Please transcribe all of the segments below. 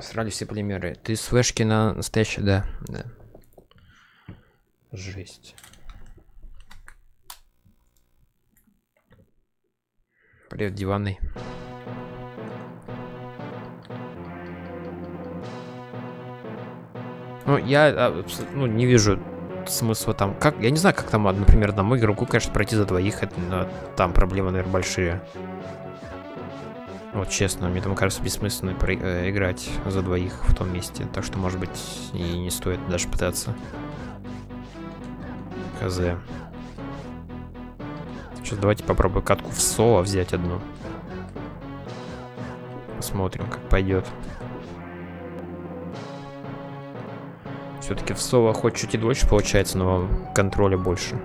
Срали все полимеры. Ты с флешки на настоящий, да. Да. Жесть. Привет, диванный. Ну, я не вижу смысла там. Как, я не знаю, как там, например, одному игроку, конечно, пройти за двоих, это, там проблемы, наверное, большие. Вот честно, мне там кажется бессмысленно играть за двоих в том месте. Так что, может быть, и не стоит даже пытаться. Хз. Сейчас давайте попробую катку в соло взять одну. Посмотрим, как пойдет. Все-таки в соло хоть чуть и дольше получается, но контроля больше.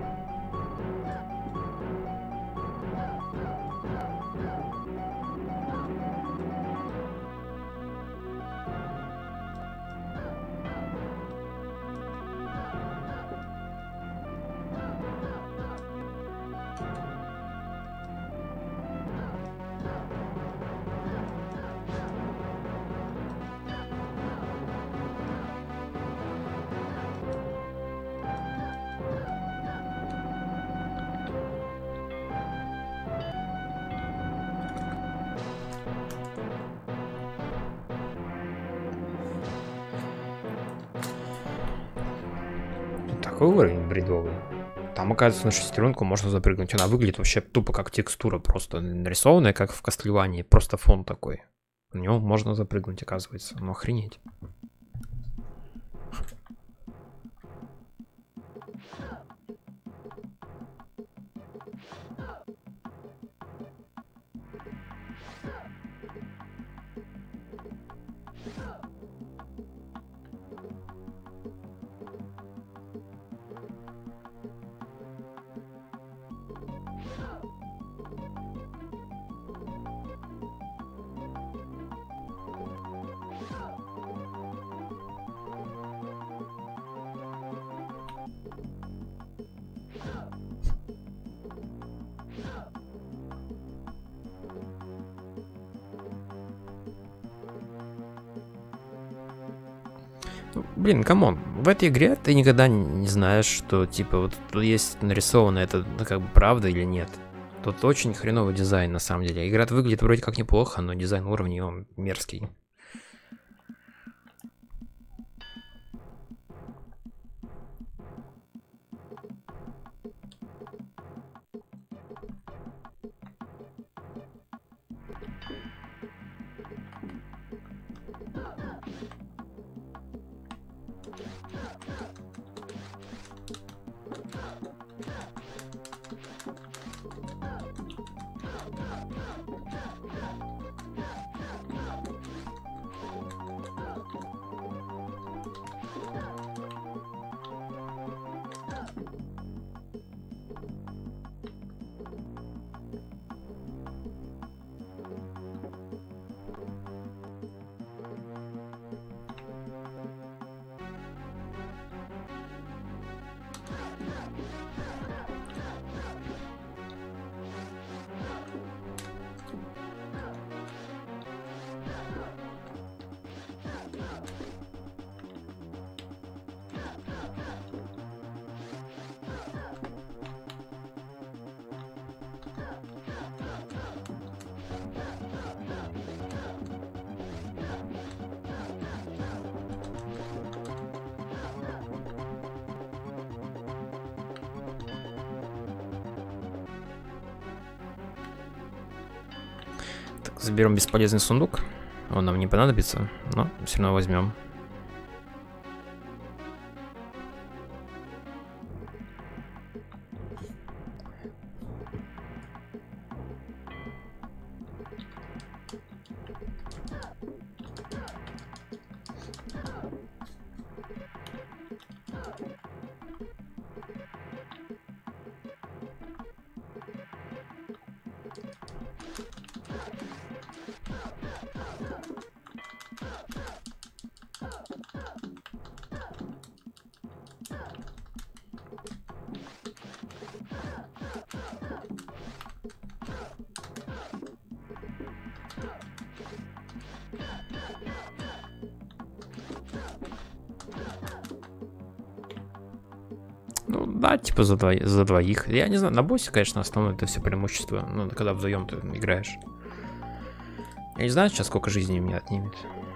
Такой уровень бредовый. Там, оказывается, на шестеренку можно запрыгнуть. Она выглядит вообще тупо как текстура, просто нарисованная, как в Castlevania. Просто фон такой. На него можно запрыгнуть, оказывается. Ну, охренеть. Блин, камон, в этой игре ты никогда не знаешь, что, типа, вот тут есть нарисовано, это как бы правда или нет. Тут очень хреновый дизайн, на самом деле. Игра выглядит вроде как неплохо, но дизайн уровня, он мерзкий. Так, заберем бесполезный сундук. Он нам не понадобится, но все равно возьмем. да, типа за двоих. Я не знаю, на боссе, конечно, основное это все преимущество. Ну, когда вдвоем ты играешь. Я не знаю сейчас, сколько жизней у меня отнимет.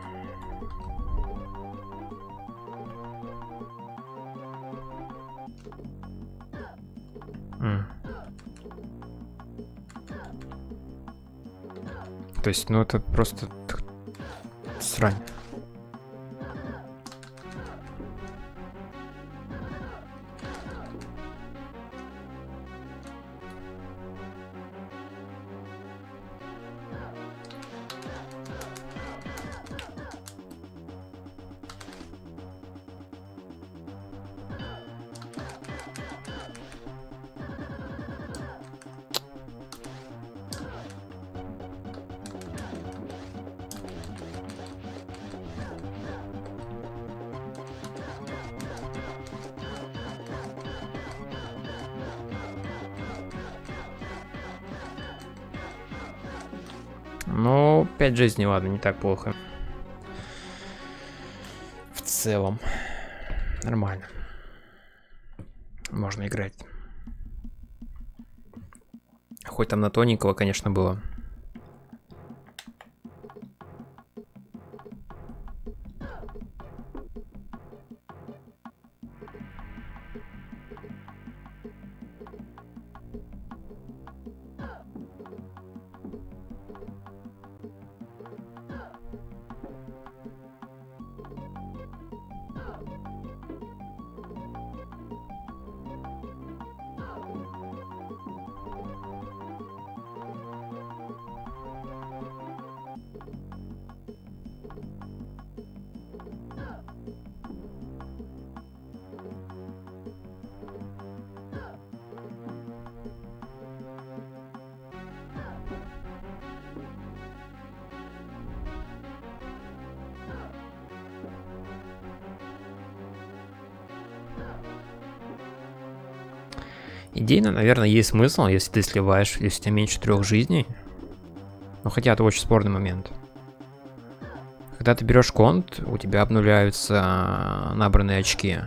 То есть, ну это просто срань. Ну, 5 жизней, ладно, не так плохо. В целом. Нормально. Можно играть. Хоть там на тоненького, конечно, было. Идейно, наверное, есть смысл, если ты сливаешь, если у тебя меньше 3 жизней. Но хотя это очень спорный момент. Когда ты берешь конт, у тебя обнуляются набранные очки.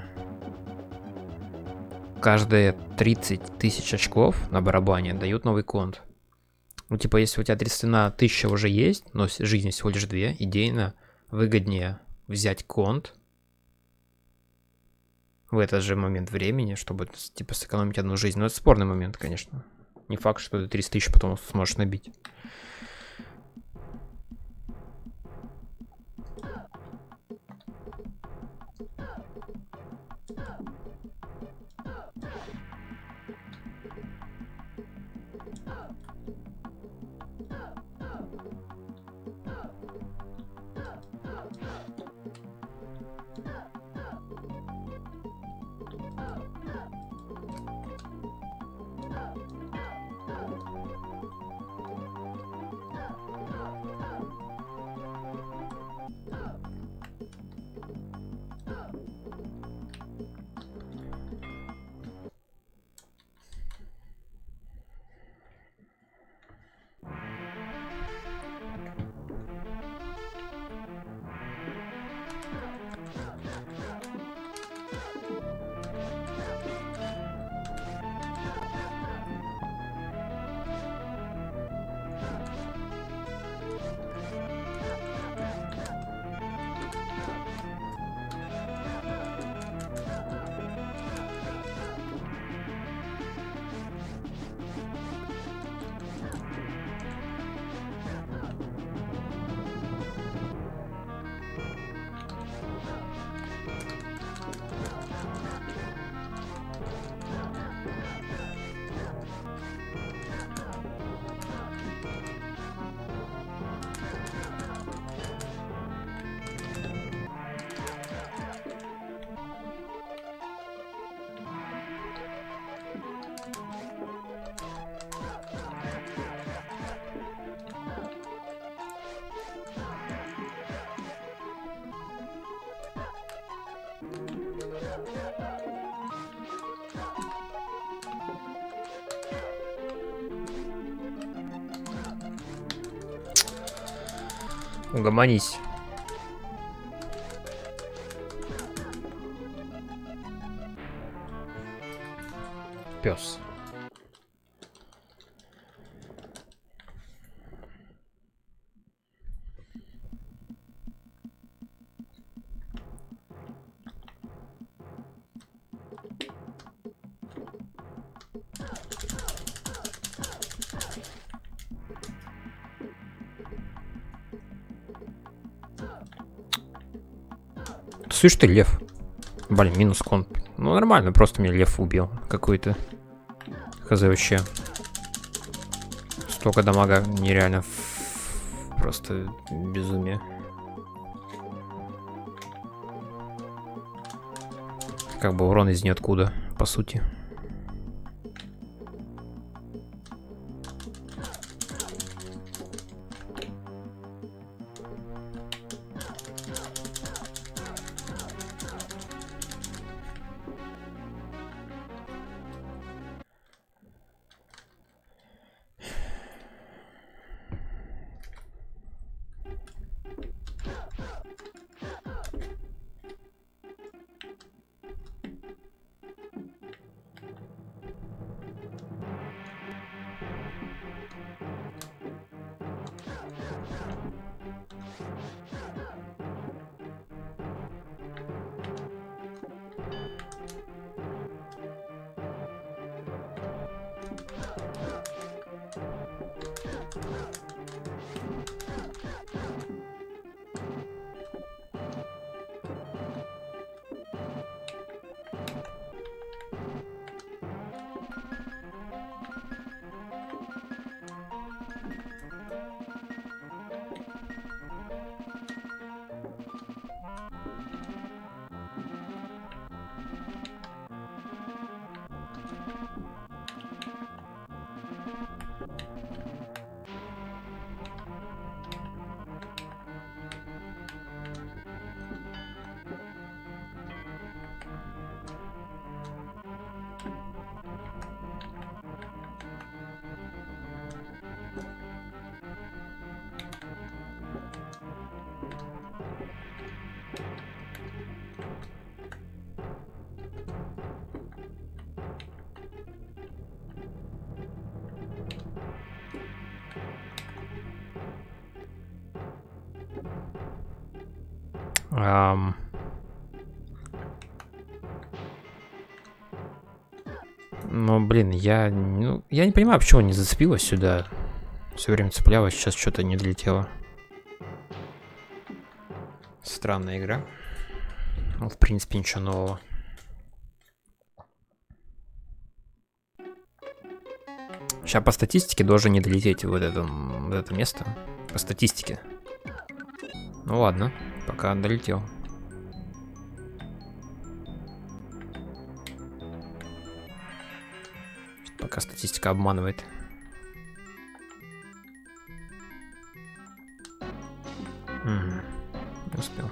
Каждые 30 тысяч очков на барабане дают новый конт. Ну, типа, если у тебя 31 тысяча уже есть, но жизни всего лишь 2, идейно выгоднее взять конт в этот же момент времени, чтобы, типа, сэкономить 1 жизнь. Но это спорный момент, конечно. Не факт, что ты 30 тысяч потом сможешь набить. Угомонись. Слышь ты, лев. Блин, минус конт. Ну нормально, просто меня лев убил. Какой-то. Хз вообще. Столько дамага нереально. Просто безумие. Как бы урон из ниоткуда, по сути. Ну, блин, я не понимаю, почему не зацепилась сюда. Все время цеплялась, сейчас что-то не долетело. Странная игра. Ну, в принципе, ничего нового. Сейчас по статистике должен не долететь в это место. По статистике. Ну ладно, пока долетел. Пока статистика обманывает. Не успел.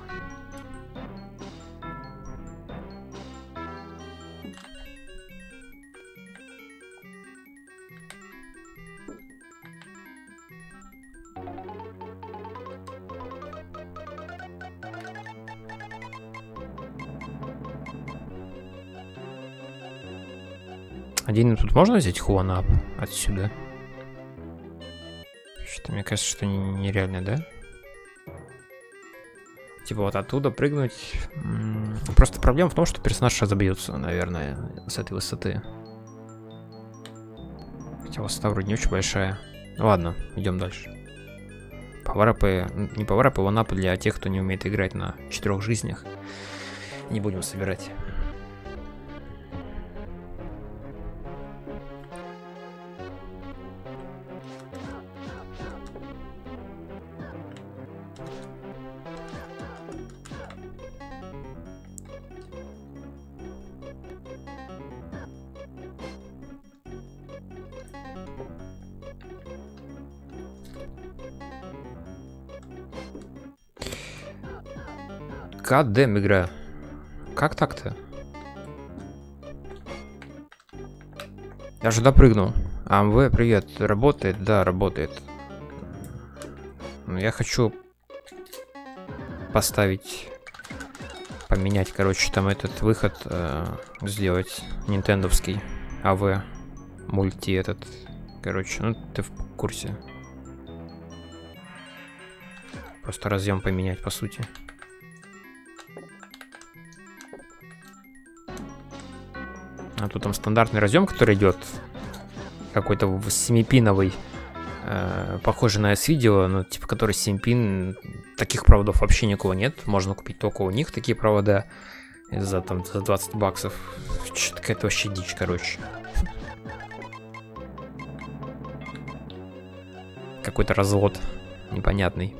Один тут можно взять хуанап отсюда? Что-то мне кажется, что нереально, да? Типа вот оттуда прыгнуть. Просто проблема в том, что персонаж разобьется, наверное, с этой высоты. Хотя высота вроде не очень большая. Ладно, идем дальше. Пауэрапы, не пауэрапы, ванапы для тех, кто не умеет играть на 4 жизнях. Не будем собирать. Кадем игра. Как так-то? Я же допрыгнул. АМВ, привет. Работает? Да, работает. Но я хочу поставить, поменять, короче, там этот выход сделать нинтендовский АВ мульти этот, короче, ну ты в курсе. Просто разъем поменять, по сути. А тут там стандартный разъем, который идет какой-то 7-пиновый похожий на S-видео, но типа который 7 пин. Таких проводов вообще никого нет. Можно купить только у них такие провода за 20 баксов. Что-то какая-то вообще дичь, короче. Какой-то развод непонятный.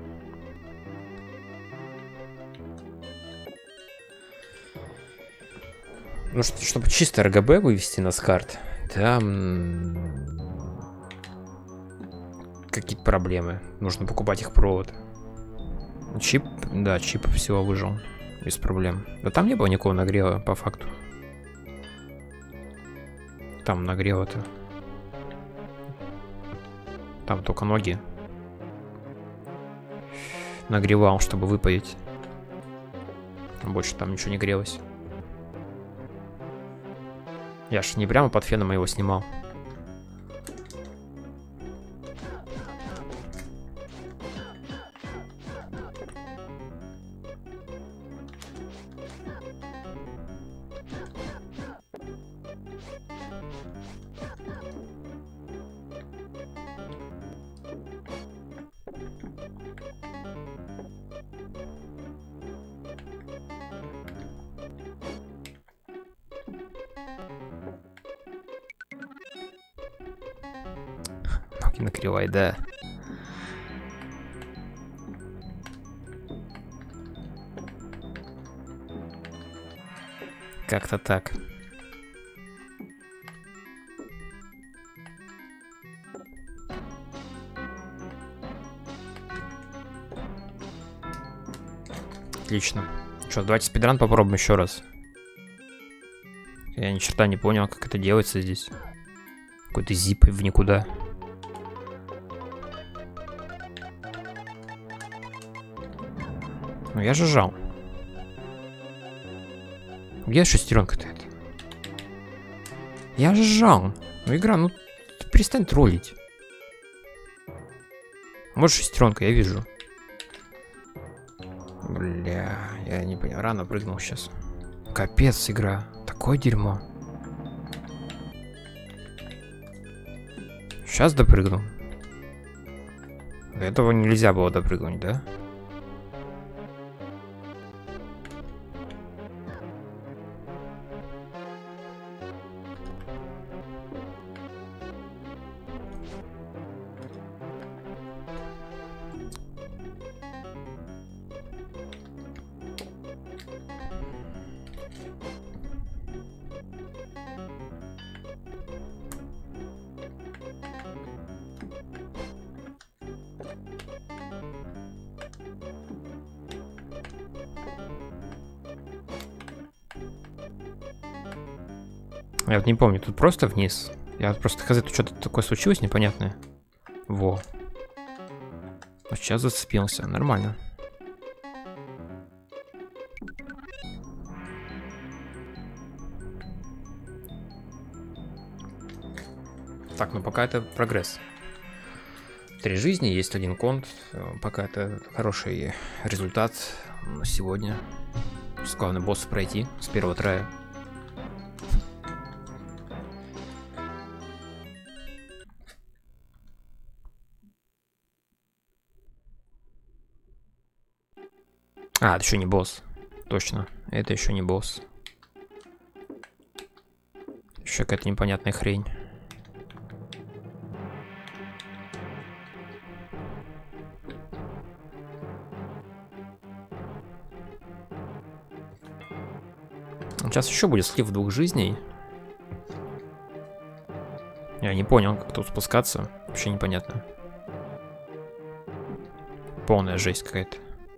Ну, чтобы чисто RGB вывести на SCART, там какие-то проблемы. Нужно покупать их провод. Чип, да, чип всего выжил. Без проблем. Да там не было никакого нагрева, по факту. Там нагрева-то. Там только ноги. Нагревал, чтобы выпаять. Больше там ничего не грелось. Я ж не прямо под феном его снимал. Накрывай, да. Как-то так. Отлично. Что, давайте спидран попробуем еще раз. Я ни черта не понял, как это делается здесь. Какой-то зип в никуда. Ну я же жал. Где шестеренка-то это? Я же жал. Ну игра, ну ты перестань троллить. Вот шестеренка, я вижу. Бля, я не понял. Рано прыгнул сейчас. Капец, игра. Такое дерьмо. Сейчас допрыгну. До этого нельзя было допрыгнуть, да? Я вот не помню, тут просто вниз. Я вот просто сказать, тут что-то такое случилось непонятное. Во. Вот сейчас зацепился. Нормально. Так, ну пока это прогресс. 3 жизни, есть 1 конт. Пока это хороший результат сегодня. Главное босса пройти с первого трая. А, это еще не босс. Точно. Это еще не босс. Еще какая-то непонятная хрень. Сейчас еще будет слив 2 жизней. Я не понял, как тут спускаться. Вообще непонятно. Полная жесть какая-то.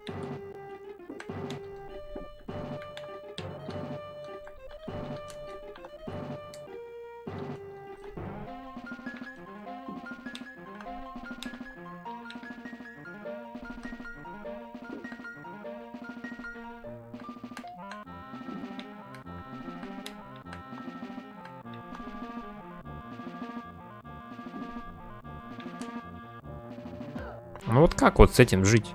Ну вот как вот с этим жить?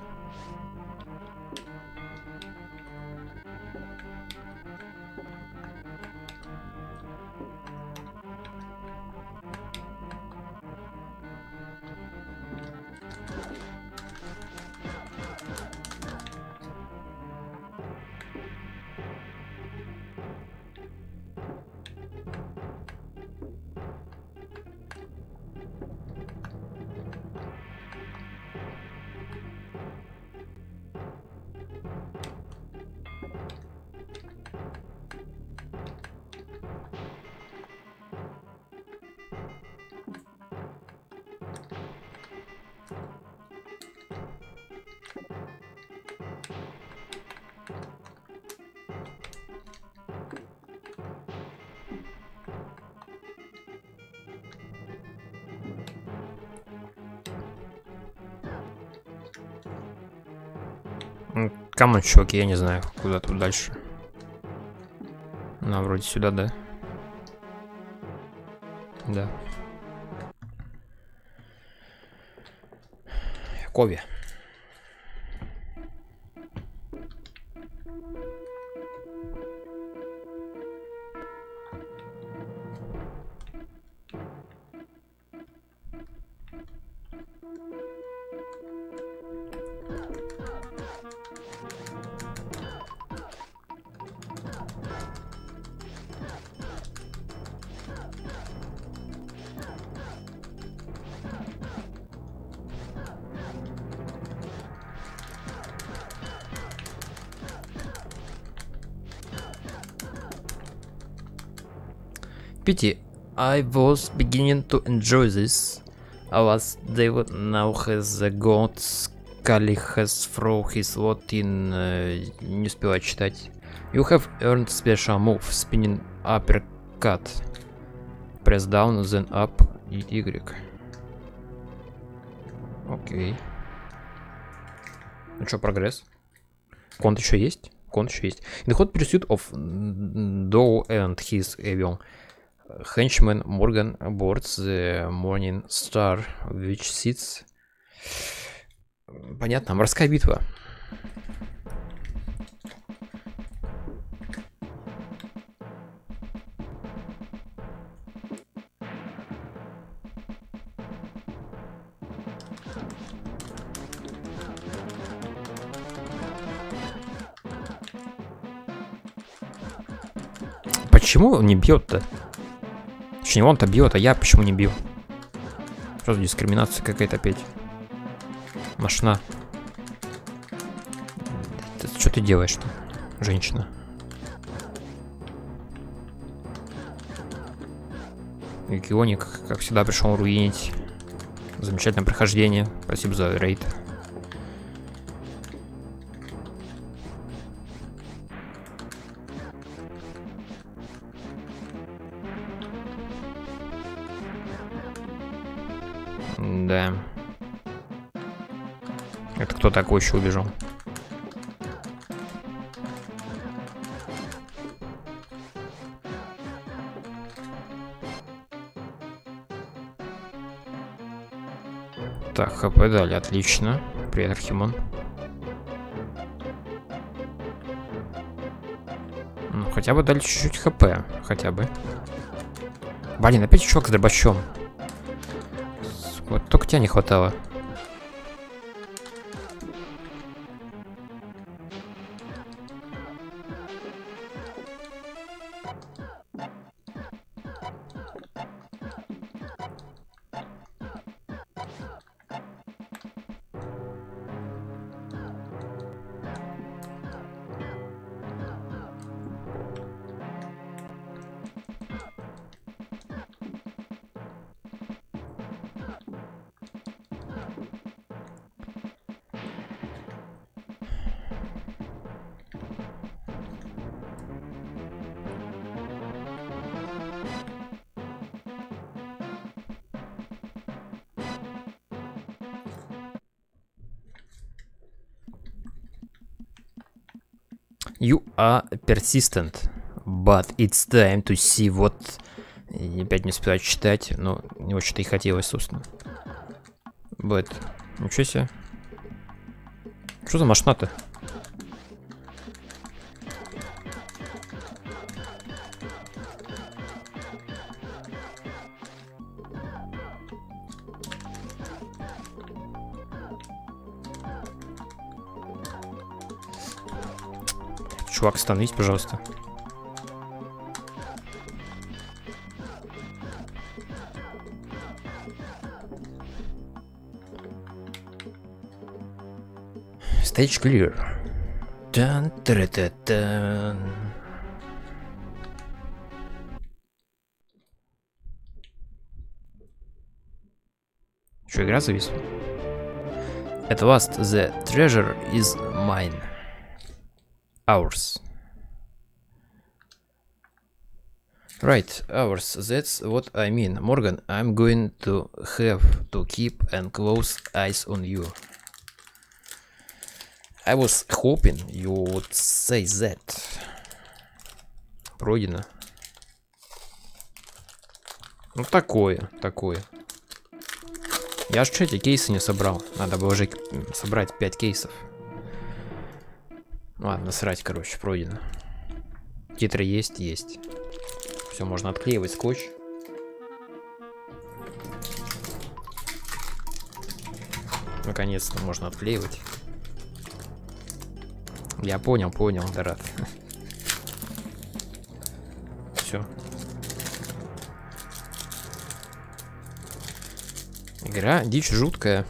Камон, чуваки, я не знаю, куда тут дальше. Ну, вроде сюда, да? Да. Кови. Pity, I was beginning to enjoy this. Alas, David now has the gods. Kali has thrown his lot in... не успеваю читать. You have earned special move, spinning uppercut. Press down, then up, и Y. Окей. Ну что, прогресс? Конт еще есть? Конт еще есть. In the hot pursuit of Doe and his avion, henchman Morgan boards the Morning Star, which sits... Понятно, морская битва. Почему он не бьет-то? Точнее, он-то бьет, а я почему не бью? Что за дискриминация какая-то опять? Машина. Что ты делаешь-то, женщина? Юкионик, как всегда, пришел руинить. Замечательное прохождение. Спасибо за рейд. Да. Это кто такой еще убежал? Так, ХП дали, отлично. Привет, Архимон. Ну, хотя бы дали чуть-чуть ХП, хотя бы. Блин, опять чувак с дробачом. Вот только тебя не хватало. You are persistent, but it's time to see what... Я опять не успеваю читать, но не очень-то и хотелось, собственно. But... Ничего себе. Что за машина-то? Чувак, остановись, пожалуйста. Stage clear. Тан-тара-та-тан. Что, игра зависла? At last the treasure is mine. Ours. Right, ours. That's what I mean. Morgan, I'm going to have to keep and close eyes on you. I was hoping you would say that. Пройдено. Ну такое. Я ж эти кейсы не собрал. Надо было уже собрать 5 кейсов. Ладно, насрать, короче, пройдено. Титры есть. Все, можно отклеивать скотч. Наконец-то можно отклеивать. Я понял, Дорат. Все. Игра дичь жуткая.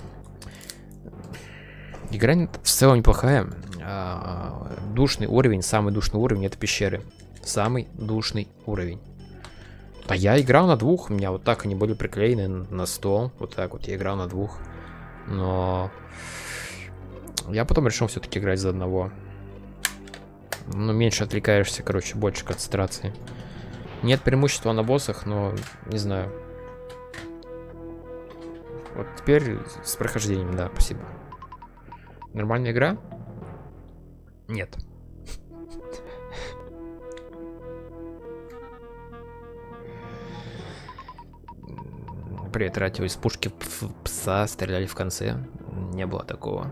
Игра в целом неплохая. Душный уровень, самый душный уровень — это пещеры. Самый душный уровень. А я играл на 2, у меня вот так они были приклеены на стол. Вот так вот я играл на 2. Но я потом решил все-таки играть за одного. Ну, меньше отвлекаешься, короче, больше концентрации. Нет преимущества на боссах, но не знаю. Вот теперь с прохождением, да, спасибо. Нормальная игра? Нет. Привет, Ратио. Из пушки пса стреляли в конце. Не было такого.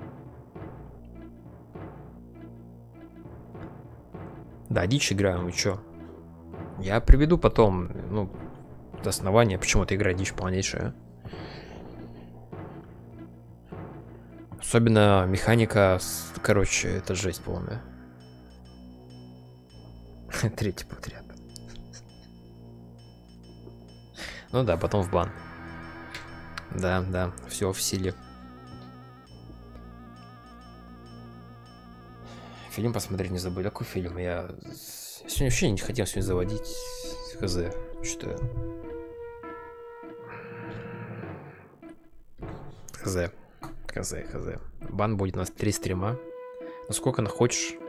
Да, дичь играем, вы чё? Я приведу потом, ну, основания, почему эта игра дичь полнейшая. Особенно механика, короче, это жесть полная. Третий подряд. Ну да, потом в бан. Да, все в силе. Фильм посмотреть не забыли. Какой фильм? Я сегодня вообще не хотел сегодня заводить. Хз. Что? Хз. Бан будет у нас 3 стрима. Ну сколько хочешь.